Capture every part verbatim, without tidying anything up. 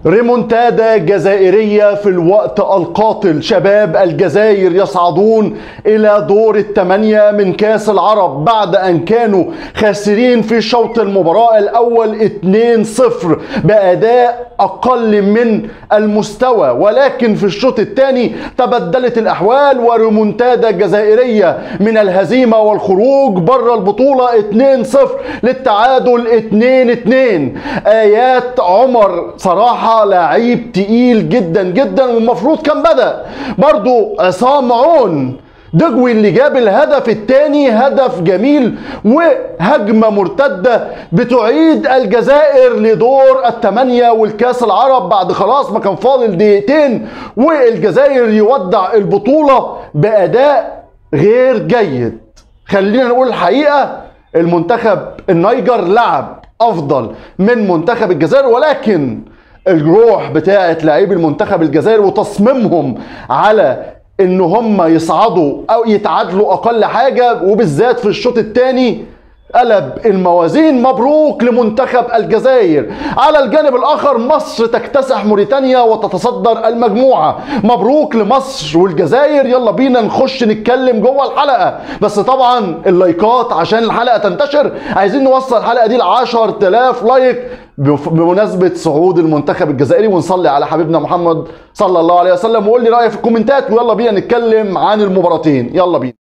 ريمونتادا جزائرية في الوقت القاتل. شباب الجزائر يصعدون إلى دور الثمانية من كأس العرب بعد أن كانوا خاسرين في شوط المباراة الأول اثنين صفر بأداء أقل من المستوى، ولكن في الشوط الثاني تبدلت الأحوال وريمونتادا جزائرية من الهزيمة والخروج بره البطولة اثنين صفر للتعادل اثنين اثنين. آيات عمر صراحة لعيب تقيل جدا جدا، والمفروض كان بدأ برضو عصام عون دجوي اللي جاب الهدف الثاني، هدف جميل وهجمة مرتدة بتعيد الجزائر لدور الثمانية والكاس العرب بعد خلاص ما كان فاضل دقيقتين والجزائر يودع البطولة بأداء غير جيد. خلينا نقول الحقيقة، المنتخب النيجر لعب أفضل من منتخب الجزائر، ولكن الروح بتاعت لاعبي المنتخب الجزائري وتصميمهم على ان هم يصعدوا او يتعادلوا اقل حاجه، وبالذات في الشوط الثاني قلب الموازين. مبروك لمنتخب الجزائر. على الجانب الاخر مصر تكتسح موريتانيا وتتصدر المجموعه. مبروك لمصر والجزائر. يلا بينا نخش نتكلم جوه الحلقه، بس طبعا اللايكات عشان الحلقه تنتشر. عايزين نوصل الحلقه دي ل عشرة آلاف لايك بمناسبه صعود المنتخب الجزائري، ونصلي على حبيبنا محمد صلى الله عليه وسلم. وقول لي رايك في الكومنتات، ويلا بينا نتكلم عن المباراتين. يلا بينا.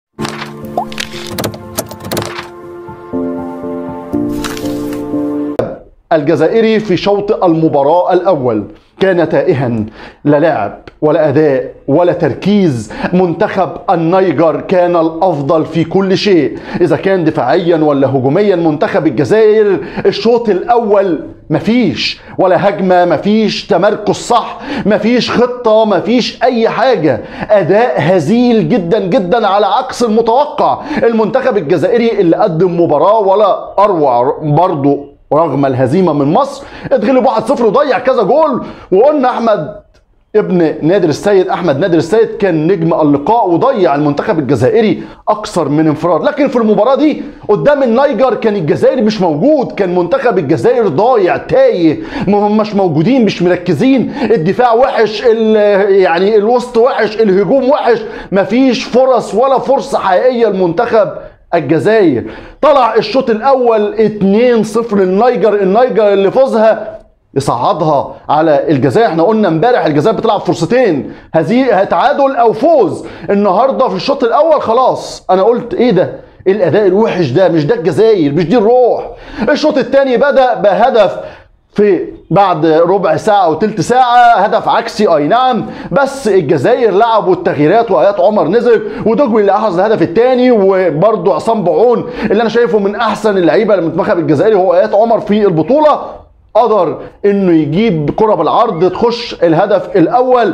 الجزائري في شوط المباراة الأول كان تائها، لا لعب ولا أداء ولا تركيز. منتخب النيجر كان الأفضل في كل شيء، إذا كان دفاعيا ولا هجوميا. منتخب الجزائر الشوط الأول مفيش ولا هجمة، مفيش تمركز صح، مفيش خطة، مفيش أي حاجة. أداء هزيل جدا جدا على عكس المتوقع. المنتخب الجزائري اللي قدم مباراة ولا أروع برضه رغم الهزيمه من مصر. اتغلب واحد صفر وضيع كذا جول، وقلنا احمد ابن نادر السيد احمد نادر السيد كان نجم اللقاء وضيع المنتخب الجزائري اكثر من انفراد. لكن في المباراه دي قدام النيجر كان الجزائري مش موجود، كان منتخب الجزائر ضايع تايه، مش موجودين، مش مركزين. الدفاع وحش، يعني الوسط وحش، الهجوم وحش، مفيش فرص ولا فرصه حقيقيه لمنتخب الجزائر. طلع الشوط الاول اثنين صفر للنيجر. النيجر اللي فوزها يصعدها على الجزائر. احنا قلنا امبارح الجزائر بتلعب فرصتين، هذه تعادل او فوز. النهارده في الشوط الاول خلاص انا قلت ايه ده؟ ايه الاداء الوحش ده؟ مش ده الجزائر، مش دي الروح. الشوط الثاني بدا بهدف في بعد ربع ساعة أو تلت ساعة، هدف عكسي أي نعم، بس الجزائر لعبوا التغييرات وآيات عمر نزل ودجوي اللي أحرز الهدف الثاني، وبرضه عصام بعون اللي أنا شايفه من أحسن اللعيبة للمنتخب الجزائري هو آيات عمر في البطولة، قدر انه يجيب كرة بالعرض تخش الهدف الاول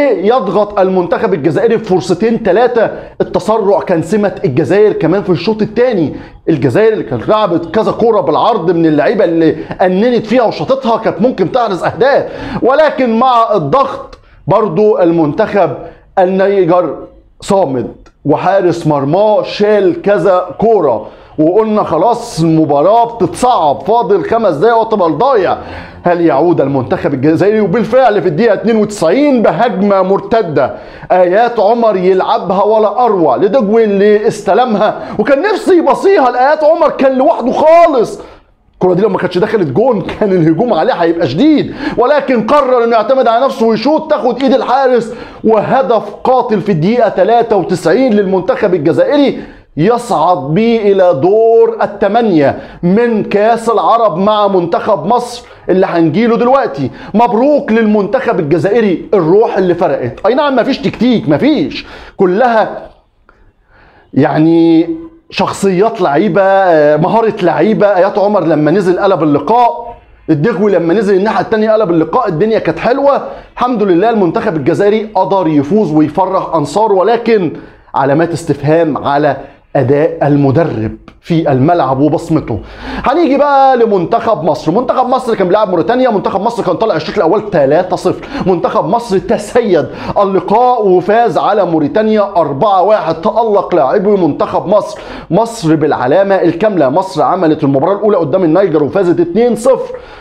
ليضغط المنتخب الجزائري بفرصتين ثلاثة. التسرع كان سمة الجزائر كمان في الشوط الثاني. الجزائر اللي كانت لعبت كذا كرة بالعرض من اللعيبة اللي أننت فيها وشاطتها كانت ممكن تحرز اهداف، ولكن مع الضغط برضو المنتخب النيجر صامد، وحارس مرماه شال كذا كرة، وقلنا خلاص المباراة بتتصعب، فاضل خمس دقايق وتبقى ضايع. هل يعود المنتخب الجزائري؟ وبالفعل في الدقيقة اثنين وتسعين بهجمة مرتدة آيات عمر يلعبها ولا أروع لدجوي اللي استلمها، وكان نفسي يبصيها لآيات عمر، كان لوحده خالص. الكرة دي لو ما كانتش دخلت جون كان الهجوم عليه هيبقى شديد، ولكن قرر انه يعتمد على نفسه ويشوط تاخد ايد الحارس، وهدف قاتل في الدقيقة ثلاثة وتسعين للمنتخب الجزائري يصعد به الى دور الثمانية من كاس العرب مع منتخب مصر اللي هنجيله دلوقتي. مبروك للمنتخب الجزائري. الروح اللي فرقت، اي نعم مفيش تكتيك، مفيش، كلها يعني شخصيات لعيبه، مهاره لعيبه. ايات عمر لما نزل قلب اللقاء، الدغوي لما نزل الناحيه الثانيه قلب اللقاء، الدنيا كانت حلوه. الحمد لله المنتخب الجزائري قدر يفوز ويفرح انصاره، ولكن علامات استفهام على اداء المدرب في الملعب وبصمته. هنيجي بقى لمنتخب مصر. منتخب مصر كان بيلعب موريتانيا. منتخب مصر كان طالع الشوط الاول ثلاثة صفر. منتخب مصر تسيد اللقاء وفاز على موريتانيا أربعة واحد. تألق لاعبي منتخب مصر، مصر بالعلامه الكامله. مصر عملت المباراه الاولى قدام النيجر وفازت اثنين صفر،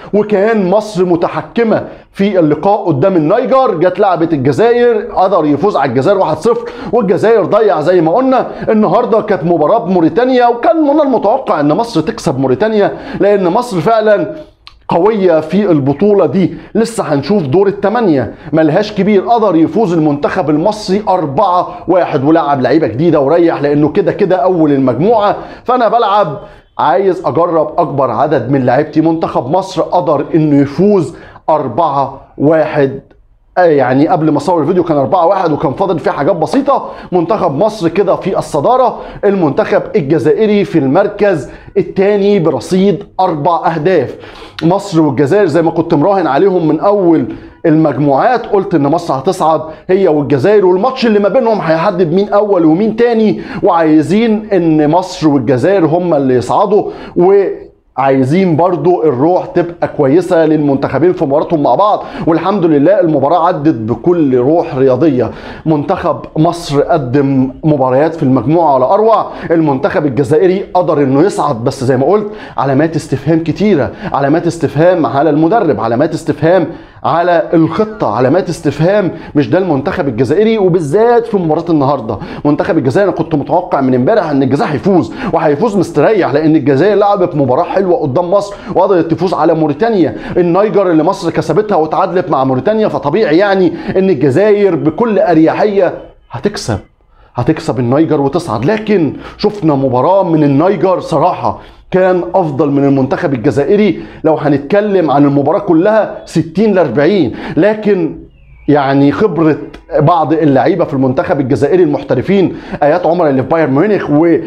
وكان مصر متحكمه في اللقاء قدام النيجر. جت لعبه الجزائر، قدر يفوز على الجزائر واحد صفر، والجزائر ضيع زي ما قلنا. النهارده كانت مباراه بموريتانيا، وكان من المتوقع ان مصر تكسب موريتانيا لان مصر فعلا قوية في البطولة دي. لسه هنشوف دور الثمانية، ملهاش كبير. قدر يفوز المنتخب المصري أربعة واحد ولعب لعيبة جديدة وريح، لأنه كده كده أول المجموعة. فأنا بلعب عايز أجرب أكبر عدد من لعيبتي. منتخب مصر قدر إنه يفوز أربعة واحد، يعني قبل ما اصور الفيديو كان أربعة واحد وكان فاضل فيه حاجات بسيطه. منتخب مصر كده في الصداره، المنتخب الجزائري في المركز الثاني برصيد اربع اهداف. مصر والجزائر زي ما كنت مراهن عليهم من اول المجموعات، قلت ان مصر هتصعد هي والجزائر، والماتش اللي ما بينهم هيحدد مين اول ومين تاني، وعايزين ان مصر والجزائر هم اللي يصعدوا، و عايزين برضو الروح تبقى كويسة للمنتخبين في مباراتهم مع بعض. والحمد لله المباراة عدت بكل روح رياضية. منتخب مصر قدم مباريات في المجموعة ولا أروع. المنتخب الجزائري قدر انه يصعد، بس زي ما قلت علامات استفهام كتيرة، علامات استفهام على المدرب، علامات استفهام على الخطة، علامات استفهام. مش ده المنتخب الجزائري، وبالذات في مباراة النهاردة. منتخب الجزائر انا كنت متوقع من امبارح ان الجزائر هيفوز، وهيفوز مستريح، لان الجزائر لعبت مباراة حلوة قدام مصر وقدرت تفوز على موريتانيا. النيجر اللي مصر كسبتها وتعادلت مع موريتانيا، فطبيعي يعني ان الجزائر بكل اريحية هتكسب هتكسب النيجر وتصعد. لكن شفنا مباراة من النيجر صراحة كان افضل من المنتخب الجزائري. لو هنتكلم عن المباراة كلها ستين ل أربعين، لكن يعني خبرة بعض اللعيبة في المنتخب الجزائري المحترفين، ايات عمر اللي في بايرن ميونخ،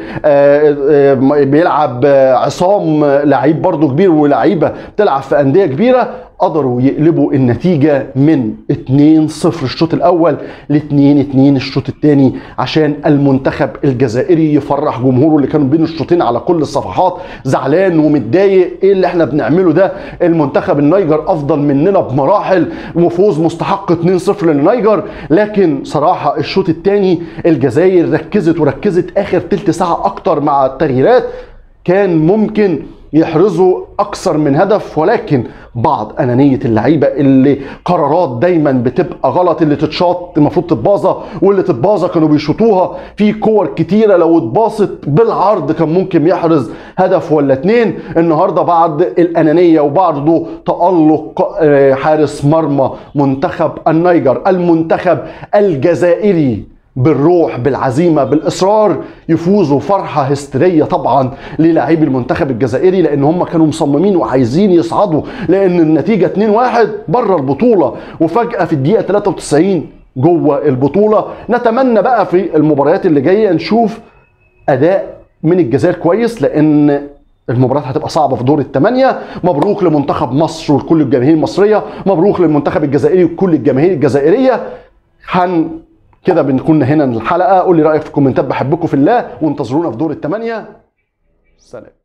وبيلعب عصام لعيب برضو كبير، ولعيبة بتلعب في أندية كبيرة، قدروا يقلبوا النتيجة من اتنين صفر الشوط الأول ل اتنين اتنين الشوط الثاني، عشان المنتخب الجزائري يفرح جمهوره اللي كانوا بين الشوطين على كل الصفحات زعلان ومتضايق. ايه اللي احنا بنعمله ده؟ المنتخب النيجر أفضل مننا بمراحل، وفوز مستحق اتنين صفر للنيجر. لكن صراحة الشوط الثاني الجزائر ركزت وركزت آخر تلت ساعة أكتر مع التغييرات، كان ممكن يحرزوا اكثر من هدف، ولكن بعض انانيه اللعيبه اللي قرارات دايما بتبقى غلط، اللي تتشاط المفروض تتباظى، واللي تتباظى كانوا بيشوطوها في كور كتيره لو اتباصت بالعرض كان ممكن يحرز هدف ولا اتنين. النهارده بعد الانانيه وبعد تالق حارس مرمى منتخب النيجر، المنتخب الجزائري بالروح بالعزيمة بالإصرار يفوزوا فرحة هستيرية طبعا للاعبي المنتخب الجزائري، لأن هم كانوا مصممين وعايزين يصعدوا، لأن النتيجة اتنين واحد بره البطولة، وفجأة في الدقيقة تلاتة وتسعين جوه البطولة. نتمنى بقى في المباريات اللي جاية نشوف أداء من الجزائر كويس، لأن المباراه هتبقى صعبه في دور الثمانيه. مبروك لمنتخب مصر وكل الجماهير المصريه، مبروك للمنتخب الجزائري وكل الجماهير الجزائريه. هن كده بنكون هنا الحلقه. قول لي رايك في الكومنتات، بحبكم في الله، وانتظرونا في دور الثمانيه. سلام.